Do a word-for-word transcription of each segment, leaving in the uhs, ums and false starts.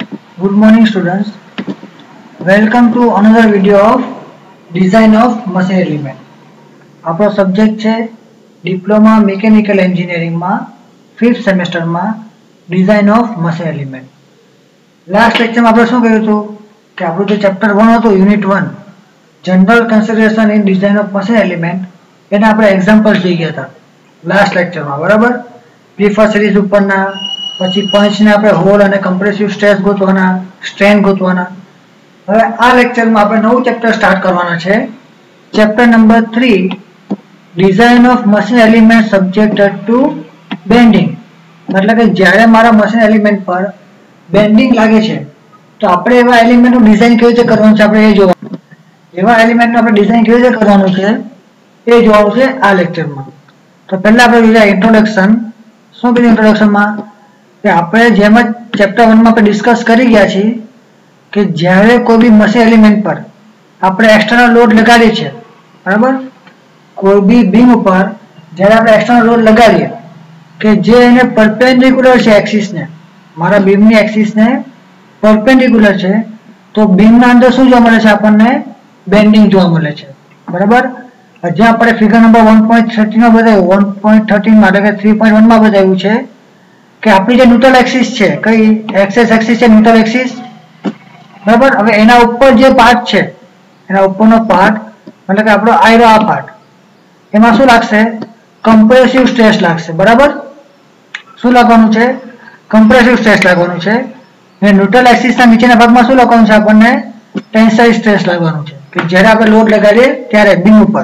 Good morning students. Welcome to another video of design of machine element. આપણો subject છે diploma mechanical engineering માં fifth semester માં design of machine element. Last લેક્ચરમાં આપણે શું કર્યું હતું કે આપણું જે ચેપ્ટર વન હતું unit one general consideration in design of machine element એના આપણે એક્ઝામ્પલ્સ જોઈ ગયા હતા લાસ્ટ લેક્ચરમાં, બરાબર. પ્રીફર સિરીઝ ઉપરના પછી પંચને આપણે હોલ અને કમ્પ્રેસિવ સ્ટ્રેસ ગોતવાના, સ્ટ્રેન ગોતવાના. હવે આ લેક્ચરમાં આપણે નવું ચેપ્ટર સ્ટાર્ટ કરવાના છે, chapter number three design of machine element subjected to bending. એટલે કે જ્યારે મારા મશીન એલિમેન્ટ પર બેન્ડિંગ લાગે છે તો આપણે એવા એલિમેન્ટનું ડિઝાઇન કેવી રીતે કરવાનું છે આપણે એ જોવાનું. એવા એલિમેન્ટનું આપણે ડિઝાઇન કેવી રીતે કરવાનું છે એ જોવાનું છે આ લેક્ચરમાં. તો પહેલા આપણે જોઈએ ઇન્ટ્રોડક્શન. શું કીધું ઇન્ટ્રોડક્શનમાં કે આપણે જેમ જ ચેપ્ટર વનમાં આપણે ડિસ્કસ કરી ગયા છીએ કે જ્યારે કોઈ બી મશીન એલિમેન્ટ પર આપણે એક્સટર્નલ લોડ લગાડીએ છીએ, બરાબર, કોઈ બી બીમ ઉપર જ્યારે આપણે એક્સટર્નલ લોડ લગાડીએ કે જે એને પરપેન્ડિક્યુલર છે એક્સિસને, મારા બીમની એક્સિસને પરપેન્ડિક્યુલર છે, તો બીમના અંદર શું જોવા મળે છે આપણને બેન્ડિંગ જોવા મળે છે, બરાબર. જ્યાં આપણે ફિગર નંબર વન પોઈન્ટ થર્ટીનમાં બતાવ્યું, વન પોઈન્ટ થર્ટીનમાં એટલે કે થ્રી પોઈન્ટ વનમાં બતાવ્યું છે કે આપણી જે ન્યુટ્રલ એક્સિસ છે, કઈ એક્સેસ એક્સિસ છે ન્યુટ્રલ એક્સિસ, બરાબર. હવે એના ઉપર જે પાર્ટ છે, એના ઉપરનો પાર્ટ એટલે કે આપણો આયરો આ પાર્ટ, એમાં શું લાગશે કમ્પ્રેસિવ સ્ટ્રેસ લાગશે, બરાબર. શું લાગવાનું છે કમ્પ્રેસિવ સ્ટ્રેસ લાગવાનું છે. અને ન્યુટ્રલ એક્સિસના નીચેના ભાગમાં શું લાગવાનું છે આપણને ટેન્સાઇલ સ્ટ્રેસ લાગવાનું છે કે જ્યારે આપણે લોડ લગાડીએ ત્યારે બીમ ઉપર,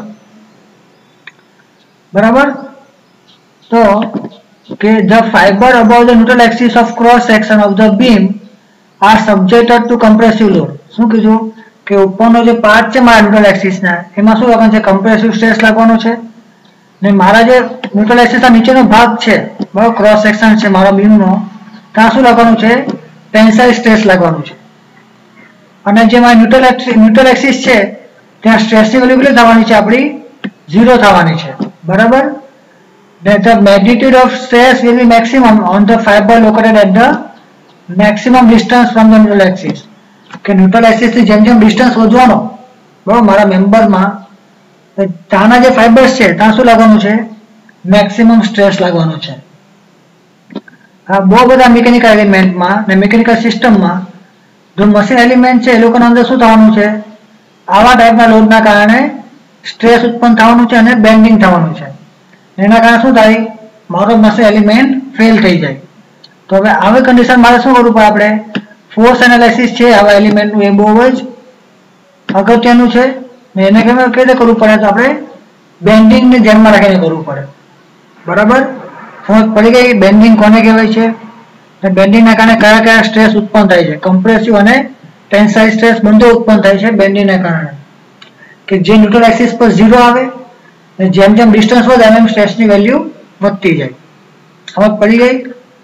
બરાબર. તો કે the fiber above the neutral axis of cross section of the beam are subjected to compressive load. શું કીધું કે ઉપરનો જે પાર્ટ છે મારા ન્યુટ્રલ એક્સિસના એમાં શું લાગવાનું છે કમ્પ્રેસિવ સ્ટ્રેસ લાગવાનો છે, ને મારા જે ન્યુટ્રલ એક્સિસના નીચેનો ભાગ છે, બરાબર, ક્રોસ સેક્શન છે મારા બીમનો, ત્યાં શું લાગવાનું છે ટેન્સાઇલ સ્ટ્રેસ લાગવાનું છે. અને જે મારી ન્યુટ્રલ ન્યુટ્રલ એક્સિસ છે ત્યાં સ્ટ્રેસની વેલ્યુ કેટલી થવાની છે આપણી ઝીરો થવાની છે, બરાબર. That the magnitude of stress will be maximum on the fiber located at the maximum distance from the neutral axis. કે ન્યુટ્રલ એક્સિસ થી જેમ જેમ ડિસ્ટન્સ વધવાનો, બરાબર, મારા મેમ્બરમાં ત્યાંના જે ફાઇબર્સ છે ત્યાં શું લાગવાનું છે મેક્સિમમ સ્ટ્રેસ લાગવાનો છે. આ બહુ બધા મિકેનિકલ એલિમેન્ટમાં ને મિકેનિકલ સિસ્ટમમાં જો મશીન એલિમેન્ટ છે એ લોકોના અંદર શું થવાનું છે આવા ટાઈપના લોડના કારણે સ્ટ્રેસ ઉત્પન્ન થવાનું છે અને બેન્ડિંગ થવાનું છે. એના કારણે શું થાય મારો મશીન એલિમેન્ટ ફેલ થઈ જાય. તો હવે આવી કન્ડિશન મારે શું કરવું પડે, આપણે ફોર્સ એનાલિસિસ છે આવા એલિમેન્ટનું એ બહુ જ અગત્યનું છે. એને કેવી રીતે કરવું પડે તો આપણે બેન્ડિંગને ધ્યાનમાં રાખીને કરવું પડે, બરાબર. સમજ પડી ગઈ બેન્ડિંગ કોને કહેવાય છે, બેન્ડિંગના કારણે કયા કયા સ્ટ્રેસ ઉત્પન્ન થાય છે, કમ્પ્રેસિવ અને ટેન્સાઇલ સ્ટ્રેસ બંને ઉત્પન્ન થાય છે બેન્ડિંગના કારણે. કે જે ન્યુટ્રલ એક્સિસ પર ઝીરો આવે જેમ જેમ ડિસ્ટન્સ વધે એમ સ્ટ્રેસની વેલ્યુ વધતી જાય. સમજ પડી ગઈ.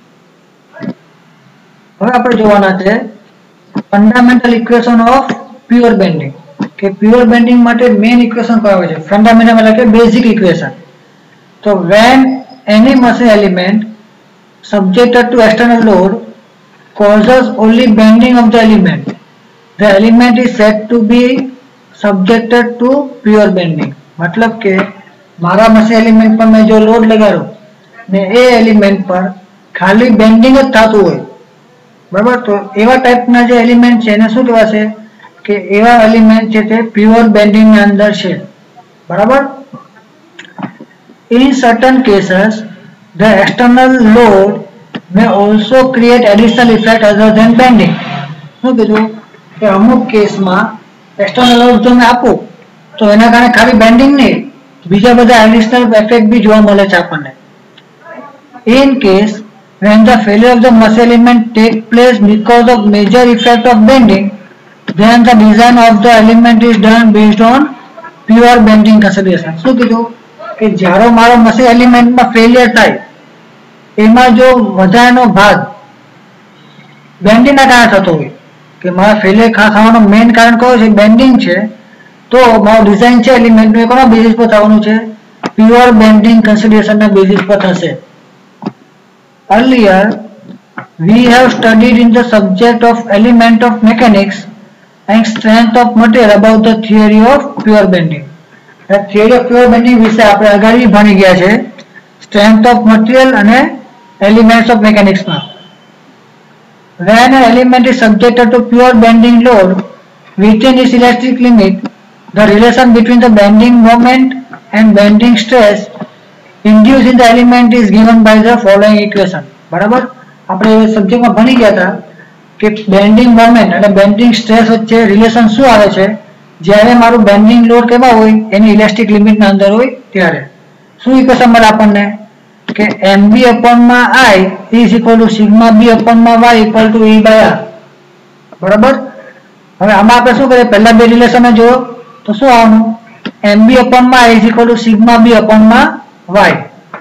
હવે આપણે જોવાના છે fundamental equation of pure bending. કે પ્યોર બેન્ડિંગ માટે મેઇન ઇક્વેશન કયા હોય છે ફંડામેન્ટલ એટલે કે બેઝિક ઇક્વેશન. તો વેન એની machine element subjected to external load causes only bending of the element, the element is said to be subjected to pure bending. मतलब કે મારા મશીન એલિમેન્ટ પર મેં જો લોડ લગાડો ને એ એલિમેન્ટ પર ખાલી બેન્ડિંગ જ થતું હોય, બરાબર, તો એવા ટાઈપના જે એલિમેન્ટ છે એને શું કહેવાશે કે એવા એલિમેન્ટ છે તે પ્યોર બેન્ડિંગની અંદર છે, બરાબર. In certain cases the external load may also create additional effect other than bending. શું કીધું કે અમુક કેસમાં એક્સટર્નલ લોડ જો મેં આપું તો એના કારણે ખાલી બેન્ડિંગ નહીં બીજા બધા એડિશનલ ઇફેક્ટ બી જોવા મળે છે આપણને. In case when the failure of the machine element take place because of major effect of bending, then the design of the element is done based on pure bending consideration. શું કીધું કે જ્યારે મારો machine એલિમેન્ટમાં failure થાય એમાં જો વધારાનો ભાગ બેન્ડિંગના કારણે થતો હોય કે મારા ફેલિયર થવાનું મેઇન કારણ કયું છે બેન્ડિંગ છે, તો મારું ડિઝાઇન છે એલિમેન્ટનું એ કોના બેઝિસ પર થવાનું છે પ્યોર બેન્ડિંગ કન્સિડરેશનના બેઝિસ પર થશે. Earlier we have studied in the subject of element of mechanics and strength of material about the theory of pure bending. theory of pure bending વિશે આપણે અગાડી ભણી ગયા છે strength of material અને elements of mechanics માં. When an element is subjected to pure bending load within its elastic limit, the relation between the bending moment and bending stress induced in the element is given by the following equation. બરાબર, આપણે સબ્જેક્ટમાં ભણી ગયા હતા કે bending moment અને bending stress વચ્ચે relation શું આવે છે જ્યારે મારું બેન્ડિંગ લોડ કેવા હોય એની ઇલાસ્ટિક લિમિટના અંદર હોય ત્યારે. શું ઇક્વેશન મળે આપણને કે mb upon માં I is equal to sigma b upon માં y equal to e by r. બરાબર, હવે આમાં આપણે શું કરીએ, પહેલા બે રિલેશન જો તો શું આવવાનું, mb upon માં I is equal to sigma b upon માં y.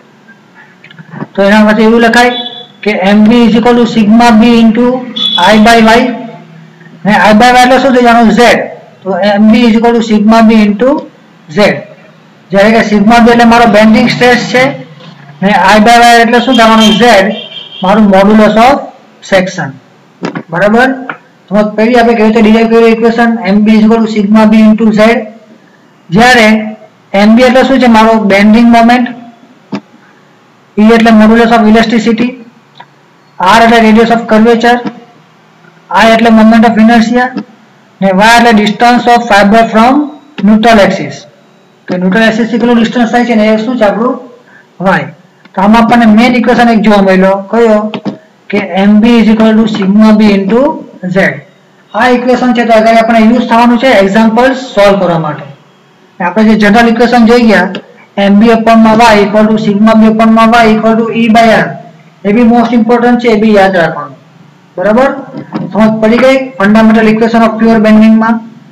તો એના માટે એવું લખાય કે mb is equal to sigma b into I by y ને I by y એટલે શું થઈ જવાનું z. તો mb is equal to sigma b into z. જ્યારે કે sigma b એટલે મારો બેન્ડિંગ સ્ટ્રેસ છે ને I by y એટલે શું થવાનું z મારું મોડ્યુલસ ઓફ સેક્શન. બરાબર, તો પહેલી આપણે કેવી રીતે ડિરાઈવ કર્યું equation mb is equal to sigma b into z. જ્યારે mb એટલે શું છે મારો બેન્ડિંગ મોમેન્ટ, e એટલે મોડ્યુલસ ઓફ ઇલાસ્ટિસિટી, r એટલે રેડિયસ ઓફ કર્વેચર, I એટલે મોમેન્ટ ઓફ ઇનર્શિયા ને y એટલે distance of fibre from neutral axis. તો ન્યુટ્રલ એક્સિસ થી કેટલું ડિસ્ટન્સ થાય છે ને એ શું છે આપણું y. તો આમાં આપણને મેઇન ઇક્વેશન એક જોવા મળ્યો કયો કે mb is equal to sigma b into z. આ ઇક્વેશન છે તો આગળ આપણે યુઝ થવાનું છે એક્ઝામ્પલ સોલ્વ કરવા માટે. આપણે જે જનરલ ઇક્વેશન જોઈ ગયા mb upon માં y equal to sigma b upon માં y equal to e by r, એ બી મોસ્ટ ઇમ્પોર્ટન્ટ છે, એ બી યાદ રાખવાનું. બરાબર, સમજ પડી ગઈ fundamental equation of pure bending માં.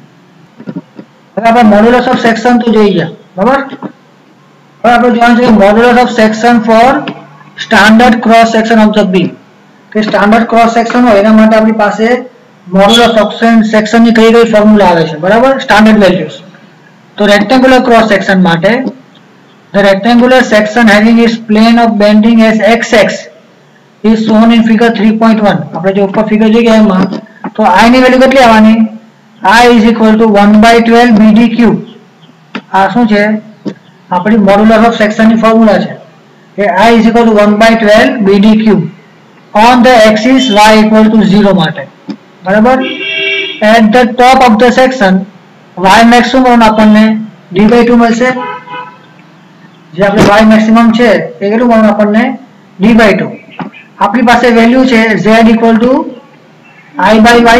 હવે આપણે મોડ્યુલસ ઓફ સેક્શન તો જોઈ ગયા. બરાબર, હવે આપણે જોવાનું છે modulus of section for standard cross section of the beam. કે સ્ટાન્ડર્ડ ક્રોસ સેક્શન હોય એના માટે આપણી પાસે મોડ્યુલસ ઓફ સેક્શન ની કઈ કઈ ફોર્મ્યુલા આવે છે. બરાબર, સ્ટાન્ડર્ડ વેલ્યુઝ. તો રેક્ટેન્ગ્યુલર ક્રોસ સેક્શન માટે the rectangular section having its plane of bending as xx is shown in figure three point one. આપણે જે ઉપર ફિગર જોઈ ગયા એમાં તો I ની વેલ્યુ કેટલી આવવાની, I is equal to one by twelve b d cube. આ શું છે આપણી મોડ્યુલસ ઓફ સેક્શન ની ફોર્મ્યુલા છે કે I is equal to one by twelve b d cube on the axis y equal to zero માટે. બરાબર, at the top of the section y maximum આપણને d by two મળશે. જે આપણે y maximum છે એ કેટલું મળવાનું આપણને d by two. આપણી પાસે વેલ્યુ છે z equal to I by y,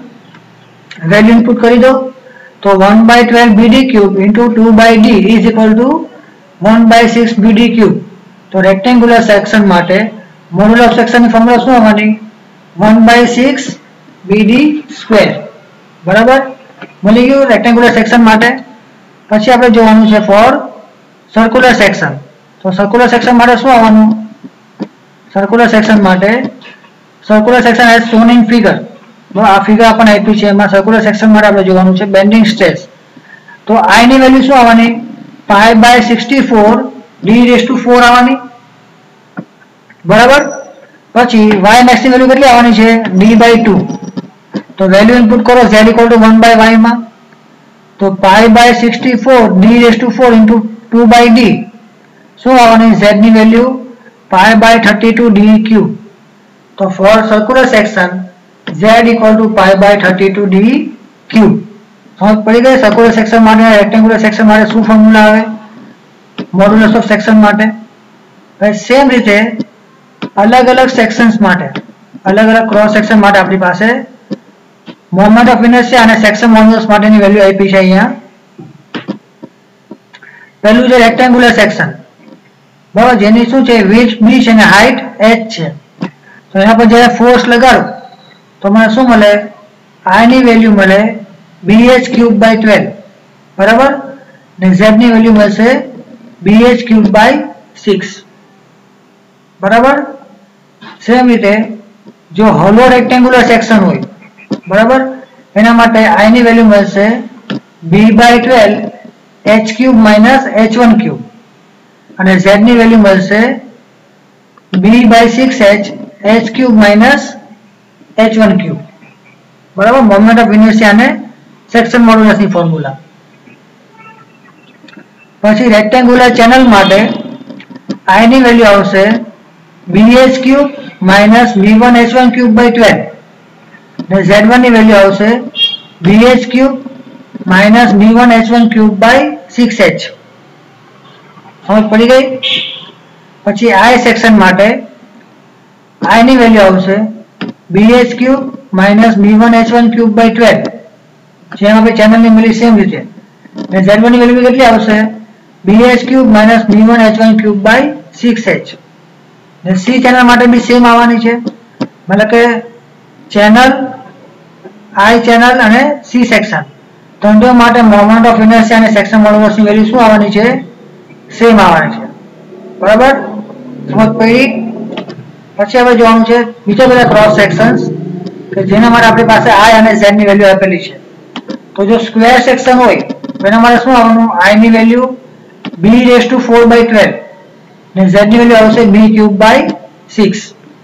value input કરી દો તો one by twelve b d cube into two by d is equal to one by six b d cube. તો rectangular section માટે modulus of section ની formula શું આવવાની one by six b d square. બરાબર, મળી ગયું rectangular section માટે. પછી આપણે જોવાનું છે ફોર સર્ક્યુલર સેક્શન. તો સર્ક્યુલર સેક્શન માટે શું આવવાનું, સર્ક્યુલર સેક્શન માટે circular section as shown in figure. આ ફિગર આપણને આપી છે એમાં સર્ક્યુલર સેક્શન માટે આપણે જોવાનું છે બેન્ડિંગ સ્ટ્રેસ. તો I ની વેલ્યુ શું આવવાની pi by sixty-four d raised to four આવવાની. બરાબર, પછી y max ની વેલ્યુ કેટલી આવવાની છે d by two. તો વેલ્યુ ઇનપુટ કરો z equal to one by y માં તો pi by sixty-four d raised to four into two by d શું આવવાની z ની value pi by thirty-two d cube. તો for circular section z equal to pi by thirty-two d cube. સમજ પડી ગઈ circular section માટે rectangular section માટે શું ફોર્મ્યુલા આવે મોડ્યુલસ ઓફ સેક્શન માટે. હવે સેમ રીતે અલગ અલગ સેક્શન્સ માટે અલગ અલગ ક્રોસ સેક્શન માટે આપણી પાસે મોમેન્ટ ઓફ ઇનર્શિયા અને સેક્શન મોડ્યુલસ માટેની વેલ્યુ આપી છે અહીંયા. પહેલું છે રેક્ટેન્ગ્યુલર સેક્શન. બરાબર, જેની શું છે વિડ્થ b છે અને હાઈટ h છે. તો એના પર જ્યારે ફોર્સ લગાડો તો મને શું મળે I ની વેલ્યુ મળે bh ક્યુબ બાય twelve. બરાબર, ને z ની વેલ્યુ મળશે bh ક્યુબ બાય six. બરાબર, સેમ રીતે જો હોલો રેક્ટેન્ગ્યુલર સેક્શન હોય બરાબર એના માટે I ની વેલ્યુ મળશે b by twelve h cube minus h one cube અને z ની વેલ્યુ મળશે b by six h H cube minus H one cube, બરાબર. મોમેન્ટ ઓફ ઇનર્શિયા અને સેક્શન મોડ્યુલસની ફોર્મ્યુલા. પછી રેક્ટેંગ્યુલર ચેનલ માટે I ની વેલ્યુ આવશે bh cube minus v one h one cube by twelve, ને z વન ની value આવશે bh cube minus v one h one cube by six h. સમજ પડી ગઈ? પછી I સેક્શન માટે I ની વેલ્યુ આવશે bh cube minus v one h one cube by twelve, જેમ આપણે ચેનલની મળી સેમ રીતે. ને z વન ની વેલ્યુ કેટલી આવશે bh cube minus v one h one cube by six h. ને C ચેનલ માટે બી સેમ આવવાની છે, મતલબ કે ચેનલ I ચેનલ અને C સેક્શન ત્રણેય માટે મોમેન્ટ ઓફ ઇનર્શિયા અને સેક્શન મોડ્યુલસની વેલ્યુ શું આવવાની છે? સેમ આવવાની છે, બરાબર. સમજ પડી? પછી હવે જોવાનું છે બીજા બધા ક્રોસ સેક્શન્સ કે જેના માટે આપણી પાસે I અને Z ની વેલ્યુ આપેલી છે. તો જો સ્ક્વેર સેક્શન હોય તો એના માટે શું આવવાનું? I ની value b raise to four by twelve, ને Z ની વેલ્યુ આવશે b ક્યુબ બાય સિક્સ.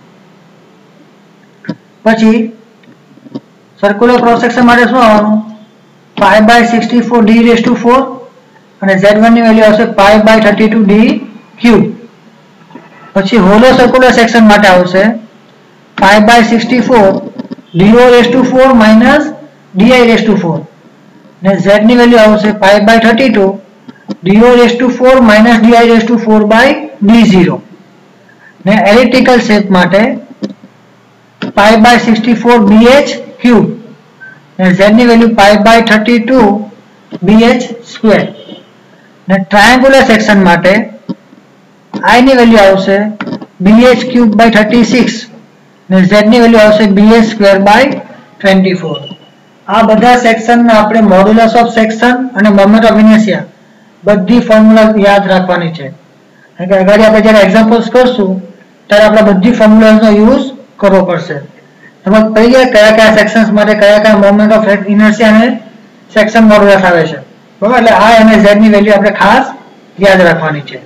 પછી સર્ક્યુલર ક્રોસ સેક્શન માટે શું આવવાનું? Pi by sixty four d raise to four, અને Z વન ની વેલ્યુ આવશે pi by thirty two d cube. પછી હોલો સર્ક્યુલર સેક્શન માટે આવશે pi by sixty four do raise to four minus di raise to four, ને Z ની value આવશે pi by thirty two do raise to four minus di raise to four by d zero. ને elliptical shape માટે pi by sixty four bh cube, ને Z ની value pi by thirty two bh square. ને triangular section માટે I ની value આવશે bh cube by thirty six, ને Z ની વેલ્યુ આવશે bh square by twenty four. આ બધા સેક્શનના આપણે મોડ્યુલસ ઓફ સેક્શન અને મોમેન્ટ ઓફ ઇનર્શિયા બધી ફોર્મ્યુલા યાદ રાખવાની છે, કારણ કે આગળ આપણે જ્યારે એક્ઝામ્પલ્સ કરશું ત્યારે આપણે બધી ફોર્મ્યુલાનો યુઝ કરવો પડશે. સમજ પડી ગયા કયા કયા સેક્શન્સ માટે કયા કયા મોમેન્ટ ઓફ ઇનર્શિયા અને સેક્શન મોડ્યુલસ આવે છે, બરાબર. એટલે I અને Z ની વેલ્યુ આપણે ખાસ યાદ રાખવાની છે.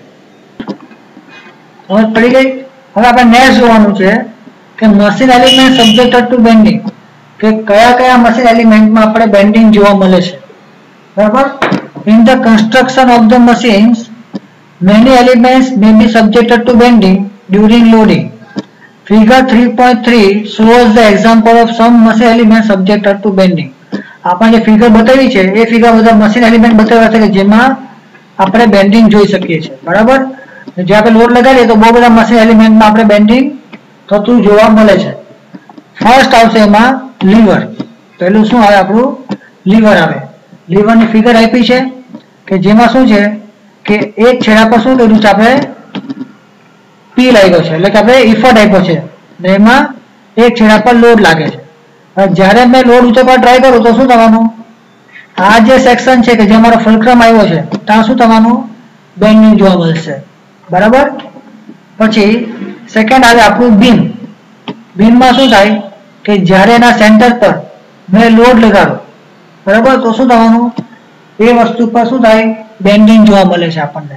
સમજ પડી ગઈ? હવે આપણે નેક્સ્ટ જોવાનું છે કે machine element subjected to bending, કે કયા કયા મશીન એલિમેન્ટમાં આપણે બેન્ડિંગ જોવા મળે છે, બરાબર. In the construction of the machines, many elements may be subjected to bending during loading. Figure three point three shows the example of some machine elements subjected to bending. આપણે જે figure બતાવી છે એ figure બધા machine element બતાવ્યા છે કે જેમાં આપણે બેન્ડિંગ જોઈ શકીએ છીએ, બરાબર. જે આપણે લોડ લગાડીએ તો બહુ બધા મશીન એલિમેન્ટમાં આપણે બેન્ડિંગ થતું જોવા મળે છે. ફર્સ્ટ આવશે એમાં લીવર. પહેલું શું આવે? આપણું લીવર આવે. લીવરની ફિગર આપી છે કે જેમાં શું છે કે એક છેડા પર શું કર્યું છે આપણે પી લાગ્યો છે, એટલે કે આપણે ઇફર્ટ આપ્યો છે, ને એમાં એક છેડા પર લોડ લાગે છે. જ્યારે મેં લોડ ઊંચો પર ટ્રાય કરું તો શું થવાનું? આ જે સેક્શન છે કે જે અમારો ફુલક્રમ આવ્યો છે ત્યાં શું થવાનું? બેન્ડિંગ જોવા મળશે, બરાબર. પછી સેકન્ડ આવે આપણું બીમ. બીમમાં શું થાય કે જ્યારે એના સેન્ટર પર મેં લોડ લગાડો, બરાબર, તો શું થવાનું? એ વસ્તુ પર શું થાય? બેન્ડિંગ જોવા મળે છે આપણને.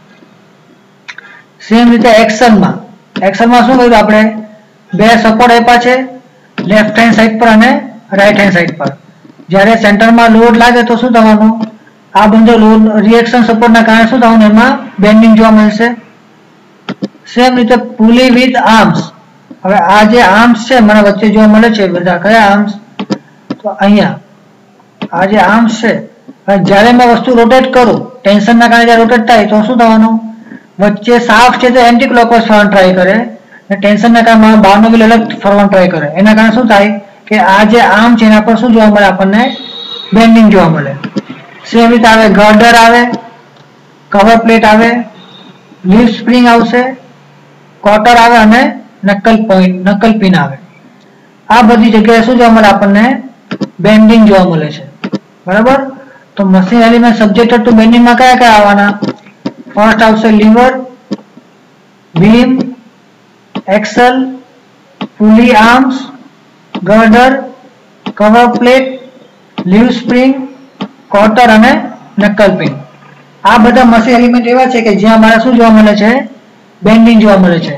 સેમ રીતે એક્શનમાં એક્શનમાં શું કર્યું? આપણે બે સપોર્ટ આપ્યા છે લેફ્ટ હેન્ડ સાઈડ પર અને રાઈટ હેન્ડ સાઈડ પર. જ્યારે સેન્ટરમાં લોડ લાગે તો શું થવાનું? આ બંને લોડ રિએક્શન સપોર્ટના કારણે શું થવાનું? એમાં બેન્ડિંગ જોવા મળશે. સેમ રીતે પુલી વિથ આર્મ્સ. હવે આ જે આર્મ્સ છે મને વચ્ચે જોવા મળે છે, બધા કયા આર્મ્સ? તો અહીંયા આ જે આર્મ્સ છે, જ્યારે મેં વસ્તુ રોટેટ કરું ટેન્શનના કારણે જ્યારે રોટેટ થાય તો શું થવાનું? વચ્ચે સાફ છે તો એન્ટી ક્લોકવાઇઝ ફરવાનું ટ્રાય કરે, અને ટેન્શનના કારણે બહારનો વ્હીલ અલગ ફરવાનું ટ્રાય કરે. એના કારણે શું થાય કે આ જે આર્મ છે એના પર શું જોવા મળે? આપણને બેન્ડિંગ જોવા મળે. સેમ રીતે આવે ગર્ડર આવે, કવર પ્લેટ આવે, લીફ સ્પ્રિંગ આવશે, કોટર આવે અને નકલ પોઈન્ટ નકલ પિન આવે. આ બધી જગ્યાએ શું જોવા મળે? આપણને બેન્ડિંગ જોવા મળે છે, બરાબર. તો મશીન એલિમેન્ટ સબ્જેક્ટેડ ટુ બેન્ડિંગમાં કયા કયા આવવાના? ફર્સ્ટ આવશે lever, beam, axle, pulley arms, girder, cover plate, leaf spring, cotter અને નકલ પિન. આ બધા મશીન એલિમેન્ટ એવા છે કે જ્યાં મારે શું જોવા મળે છે? બેન્ડિંગ જોવા મળે છે.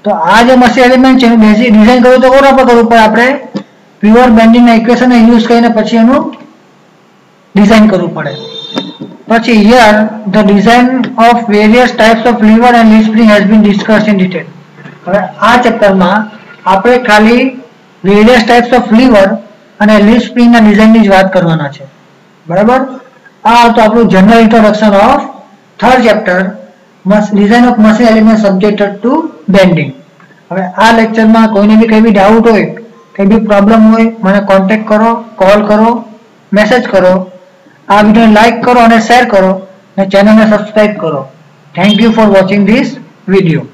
तो आ जो मशीन एलिमेंट છે એનું બેઝિક ડિઝાઇન કરવું તો કોના પર કરવું પડે? આપણે પ્યોર બેન્ડિંગ ના ઇક્વેશન ને યુઝ કરીને પછી એનું ડિઝાઇન કરવું પડે. પછી here the design of various types of lever and leaf spring has been discussed in detail. હવે આ ચેપ્ટરમાં આપણે ખાલી various types of lever અને leaf spring ના ડિઝાઇન ની જ વાત કરવાના છે. બરાબર? આ તો આપણું general introduction of third chapter design of machine element subjected to bending. હવે આ લેક્ચરમાં કોઈને બી કઈ બી ડાઉટ હોય, કઈ બી પ્રોબ્લેમ હોય, મને કોન્ટેક્ટ કરો, કોલ કરો, મેસેજ કરો. આ વિડીયોને લાઈક કરો અને શેર કરો અને ચેનલને સબસ્ક્રાઇબ કરો. Thank you for watching this video.